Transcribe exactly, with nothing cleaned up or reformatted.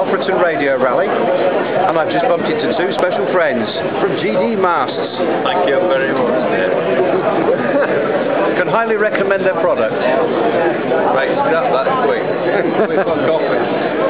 Alfreton Radio Rally, and I've just bumped into two special friends from G D Masts. Thank you very much, dear. Can highly recommend their product. Right, stop that quick. We've got coffee.